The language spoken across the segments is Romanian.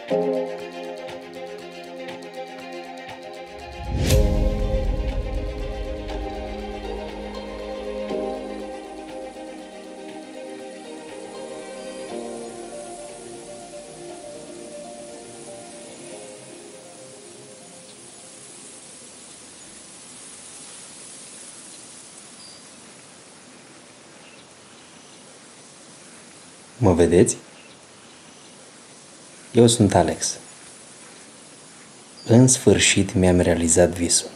Mă vedeți? Eu sunt Alex. În sfârșit mi-am realizat visul.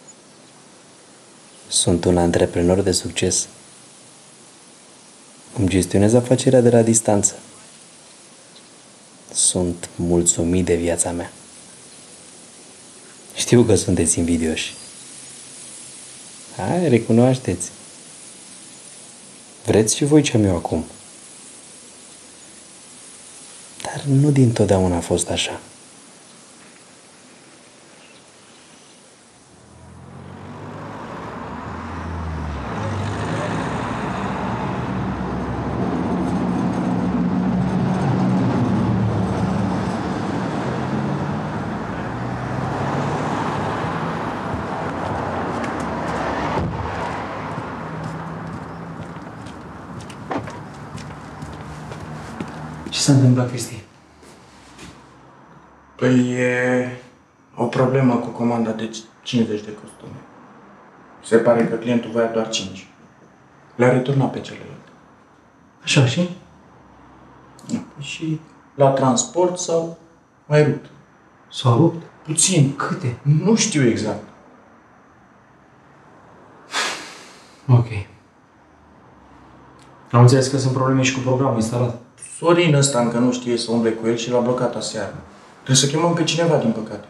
Sunt un antreprenor de succes. Îmi gestionez afacerea de la distanță. Sunt mulțumit de viața mea. Știu că sunteți invidioși. Hai, recunoașteți. Vreți și voi ce am eu acum. Dar nu dintotdeauna a fost așa. Ce s-a întâmplat, Cristi? Păi e o problemă cu comanda de 50 de costume. Se pare că clientul voia doar 5. Le-a returnat pe celelalte. Așa, și? Și la transport sau mai rupt. S-au rupt? Puțin. Câte? Nu știu exact. Ok. Am înțeles că sunt probleme și cu programul instalat. Sorin ăsta încă nu știe să umble cu el și l-a blocat aseară. Trebuie să chemăm pe cineva, din păcate.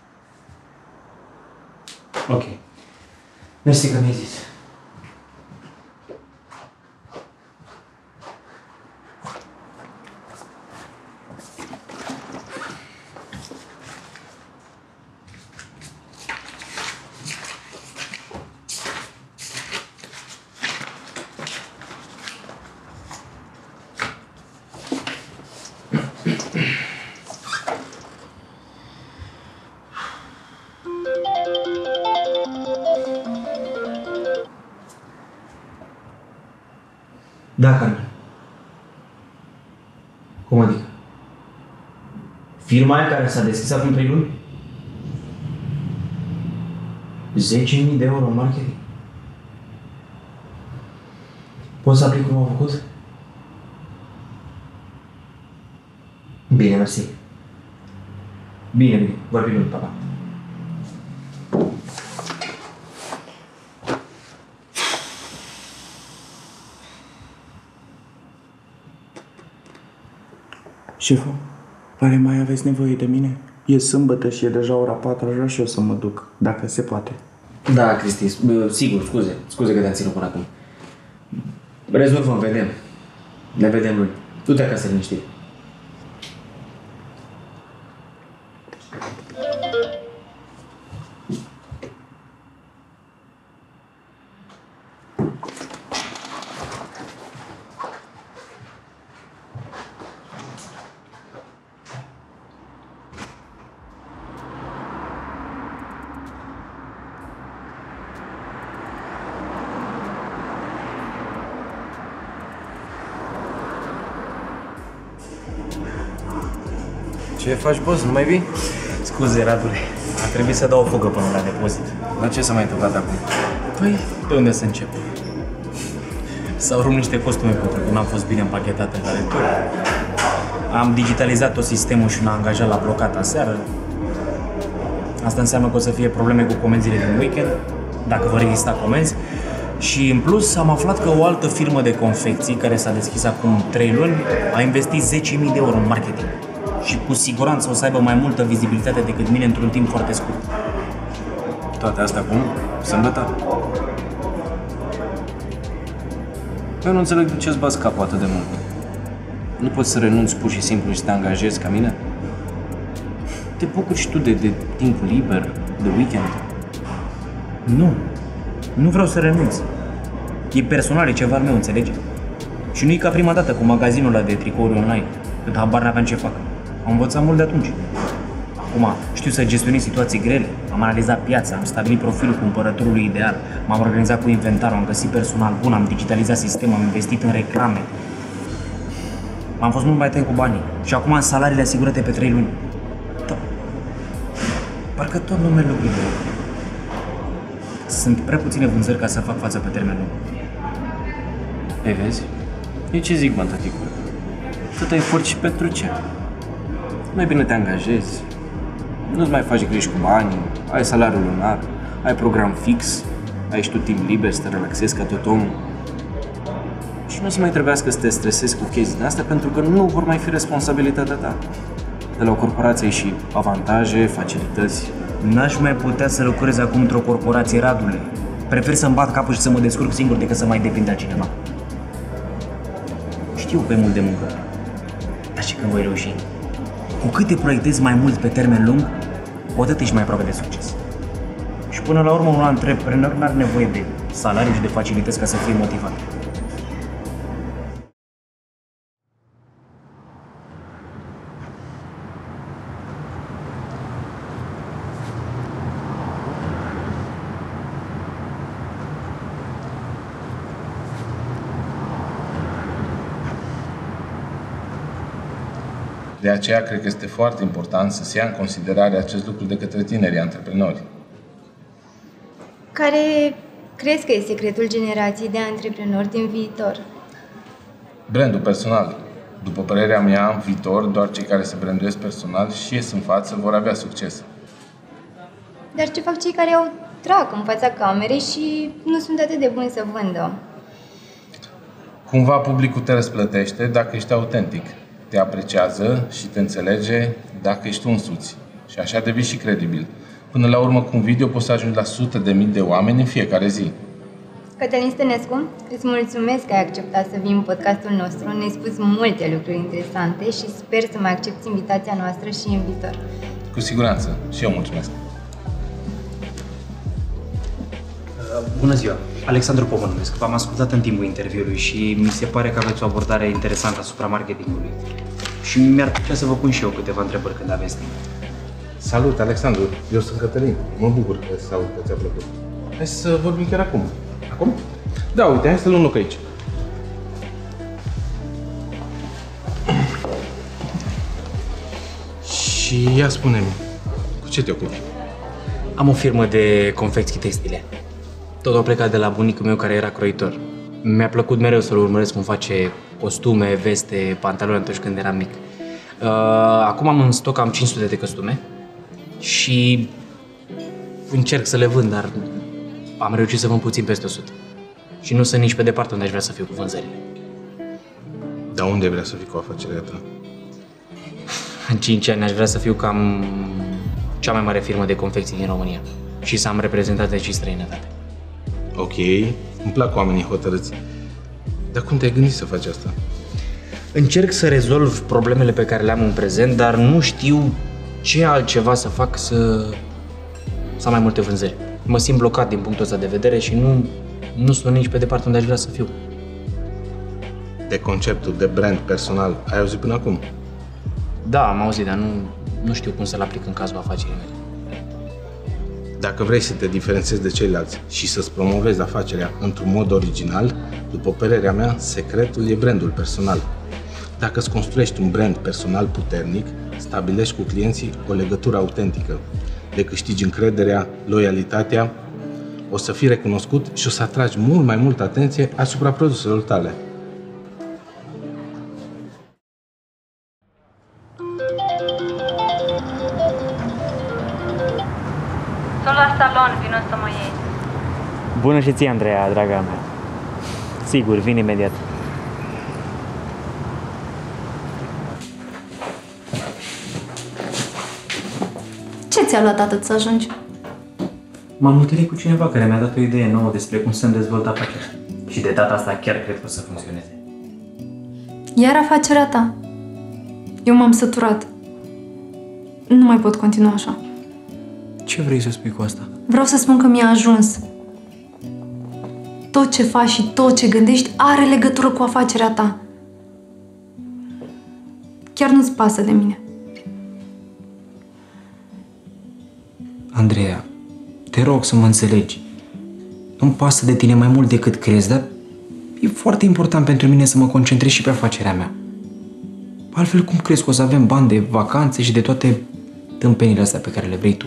Ok. Mersi că mi-ai zis. Da, Carmen. Cum adică? Firma aia care s-a deschis acum 3 luni? 10.000 de euro în marketing? Poți să aplic cum am făcut? Bine, mersi. Bine, vorbim lui papa. Șeful, pare mai aveți nevoie de mine? E sâmbătă și e deja ora 4, aș vrea și eu să mă duc, dacă se poate. Da, Cristi, sigur, scuze că te-am ținut până acum. Rezolvăm, vedem. Ne vedem luni. Du-te acasă liniștit. Ce faci, boss? Nu mai vii? Scuze, Radule. A trebuit să dau o fugă până la depozit. Dar ce s-a mai întâmplat acum? Păi, de unde să încep? S-au rupt niște costume pentru că n-am fost bine împachetate la retur. Am digitalizat tot sistemul și un angajat l-a blocat aseară. Asta înseamnă că o să fie probleme cu comenzile din weekend, dacă vor exista comenzi. Și în plus am aflat că o altă firmă de confecții, care s-a deschis acum 3 luni, a investit 10.000 de euro în marketing. Și cu siguranță o să aibă mai multă vizibilitate decât mine într-un timp foarte scurt. Toate astea cum? Sâmbătă? Eu nu înțeleg de ce-ți bați capul atât de mult. Nu poți să renunți pur și simplu și să te angajezi ca mine? Te bucuri și tu de timpul liber, de weekend? Nu vreau să renunț. E personal, e ceva al meu, înțelegi? Și nu e ca prima dată cu magazinul ăla de tricouri online, cât habar n-aveam ce fac. Am învățat mult de atunci. Acum știu să gestionez situații grele, am analizat piața, am stabilit profilul cumpărătorului ideal, m-am organizat cu inventarul, am găsit personal bun, am digitalizat sistemul, am investit în reclame. Am fost mult mai atent cu banii și acum am salariile asigurate pe 3 luni. Da. Parcă tot nu merg lucrurile. Sunt prea puține vânzări ca să fac față pe termen lung. Ei, vezi? Eu ce zic, mă, tăticule? Tot efort și pentru ce? Mai bine te angajezi, nu-ți mai faci griji cu banii, ai salariul lunar, ai program fix, ai și tu timp liber să te relaxezi ca tot omul. Și nu-ți mai trebuiască să te stresezi cu chestii din astea pentru că nu vor mai fi responsabilitatea ta. De la o corporație ai și avantaje, facilități. N-aș mai putea să lucrez acum într-o corporație, Radule. Prefer să-mi bat capul și să mă descurc singur decât să mai depind de cineva. Știu că e mult de muncă, dar și când voi reuși. Cu cât te proiectezi mai mult pe termen lung, cu atât ești mai aproape de succes. Și până la urmă, un antreprenor n-are nevoie de salariu și de facilități ca să fie motivat. De aceea, cred că este foarte important să se ia în considerare acest lucru de către tinerii antreprenori. Care crezi că e secretul generației de antreprenori din viitor? Brandul personal. După părerea mea, în viitor, doar cei care se branduiesc personal și ies în față vor avea succes. Dar ce fac cei care au trac în fața camerei și nu sunt atât de buni să vândă? Cumva publicul te răsplătește dacă ești autentic. Te apreciază și te înțelege dacă ești tu însuți. Și așa devii și credibil. Până la urmă, cu un video poți să ajungi la sute de mii de oameni în fiecare zi. Cătălin Stănescu, îți mulțumesc că ai acceptat să vii în podcastul nostru. Ne-ai spus multe lucruri interesante și sper să mai accepti invitația noastră și în viitor. Cu siguranță. Și eu mulțumesc. Bună ziua! Alexandru Popă numesc. V-am ascultat în timpul interviului și mi se pare că aveți o abordare interesantă asupra marketingului. Și mi-ar plăcea să vă pun și eu câteva întrebări când aveți timp. Salut, Alexandru! Eu sunt Cătălin. Mă bucur că să aud că ți-a plăcut. Hai să vorbim chiar acum. Acum? Da, uite, hai să luăm loc aici. Și ia spune-mi, cu ce te ocupi? Am o firmă de confecții textile. Tot a plecat de la bunicul meu care era croitor. Mi-a plăcut mereu să-l urmăresc cum face costume, veste, pantaloni atunci când eram mic. Acum am în stoc cam 500 de costume și încerc să le vând, dar am reușit să vând puțin peste 100. Și nu sunt nici pe departe unde aș vrea să fiu cu vânzările. Dar unde vrea să fii cu afacerea ta? În 5 ani aș vrea să fiu cam cea mai mare firmă de confecții din România și să am reprezentate și străinătate. Ok, îmi plac oamenii hotărâți. Dar cum te-ai gândit să faci asta? Încerc să rezolv problemele pe care le am în prezent, dar nu știu ce altceva să fac să am mai multe vânzări. Mă simt blocat din punctul ăsta de vedere și nu sunt nici pe departe unde aș vrea să fiu. De conceptul de brand personal, ai auzit până acum? Da, am auzit, dar nu știu cum să-l aplic în cazul afacerii mele. Dacă vrei să te diferențiezi de ceilalți și să-ți promovezi afacerea într-un mod original, după părerea mea, secretul e brandul personal. Dacă îți construiești un brand personal puternic, stabilești cu clienții o legătură autentică, le câștigi încrederea, loialitatea, o să fii recunoscut și o să atragi mult mai multă atenție asupra produselor tale. Sunt la salon, vino să mă iei. Bună și ție, Andreea, draga mea. Sigur, vin imediat. Ce ți-a luat atât să ajungi? M-am întâlnit cu cineva care mi-a dat o idee nouă despre cum să-mi dezvolt afacerea. Și de data asta chiar cred că o să funcționeze. Iar afacerea ta. Eu m-am săturat. Nu mai pot continua așa. Ce vrei să spui cu asta? Vreau să spun că mi-a ajuns. Tot ce faci și tot ce gândești are legătură cu afacerea ta. Chiar nu-ți pasă de mine. rog să mă înțelegi. Nu-mi pasă de tine mai mult decât crezi, dar e foarte important pentru mine să mă concentrez și pe afacerea mea. Altfel, cum crezi că o să avem bani de vacanțe și de toate tâmpenile astea pe care le vrei tu?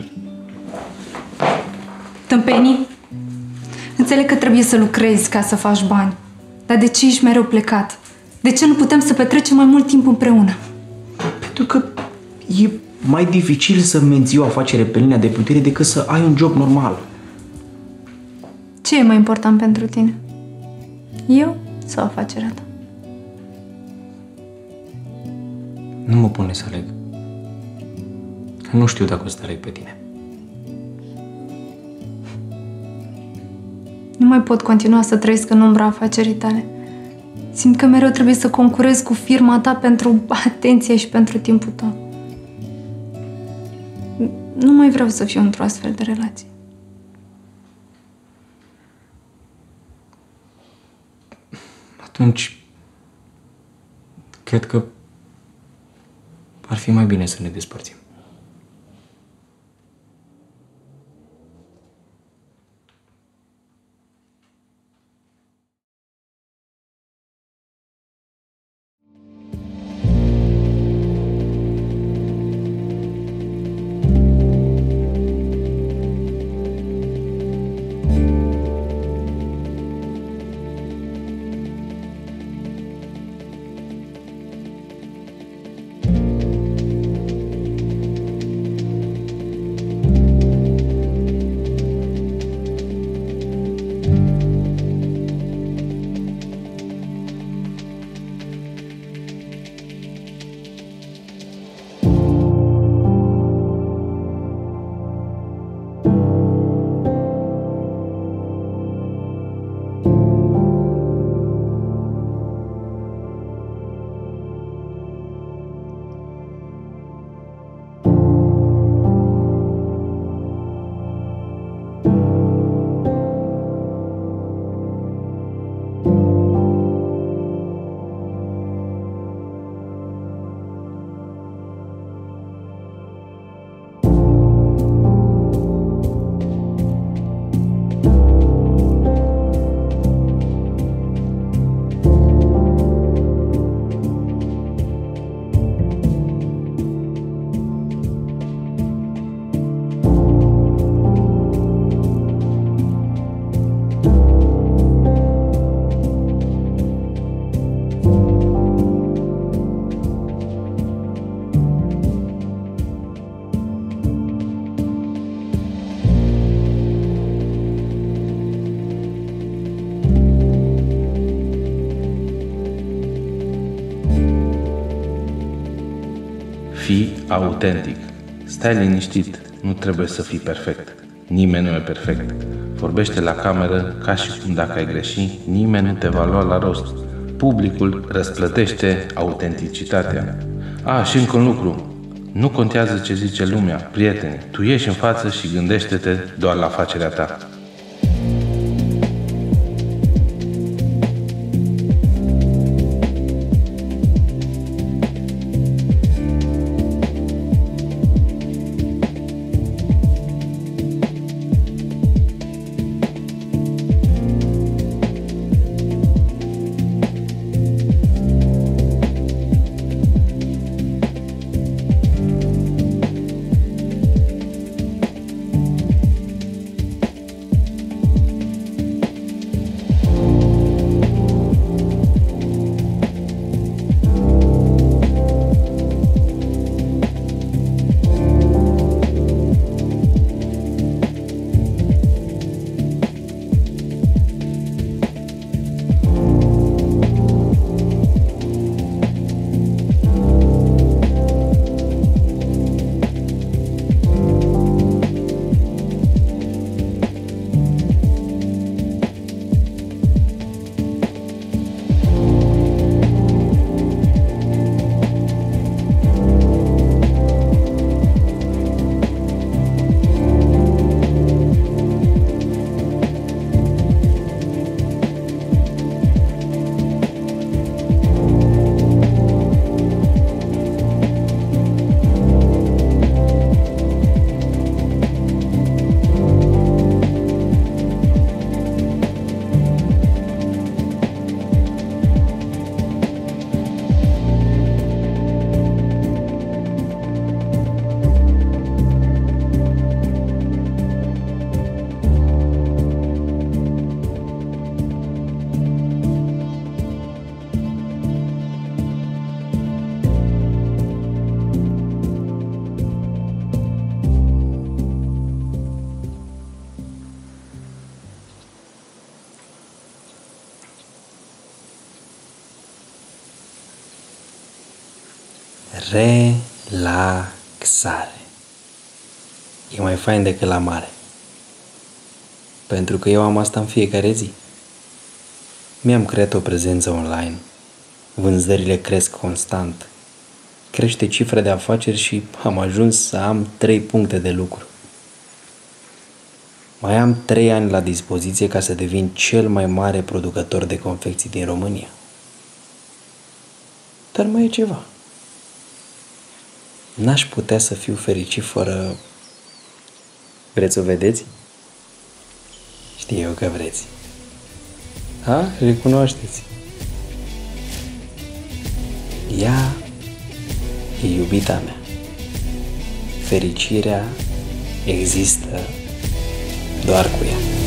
Tâmpenii? Înțeleg că trebuie să lucrezi ca să faci bani. Dar de ce ești mereu plecat? De ce nu putem să petrecem mai mult timp împreună? Pentru că e mai dificil să menții o afacere pe linia de putere decât să ai un job normal. Ce e mai important pentru tine? Eu sau afacerea ta? Nu mă pune să aleg. Nu știu dacă o să te aleg pe tine. Nu mai pot continua să trăiesc în umbra afacerii tale. Simt că mereu trebuie să concurez cu firma ta pentru atenție și pentru timpul tău. Nu mai vreau să fiu într-o astfel de relație. Atunci, cred că ar fi mai bine să ne despărțim. Fii autentic. Stai liniștit. Nu trebuie să fii perfect. Nimeni nu e perfect. Vorbește la cameră ca și cum dacă ai greși, nimeni nu te va lua la rost. Publicul răsplătește autenticitatea. Și încă un lucru. Nu contează ce zice lumea, prieteni. Tu ieși în față și gândește-te doar la afacerea ta. Relaxare. E mai fain decât la mare. Pentru că eu am asta în fiecare zi. Mi-am creat o prezență online. Vânzările cresc constant. Crește cifra de afaceri și am ajuns să am 3 puncte de lucru. Mai am 3 ani la dispoziție ca să devin cel mai mare producător de confecții din România. Dar mai e ceva. N-aș putea să fiu fericit fără... Vreți să o vedeți? Știu eu că vreți. Ha? Recunoașteți. Ea e iubita mea. Fericirea există doar cu ea.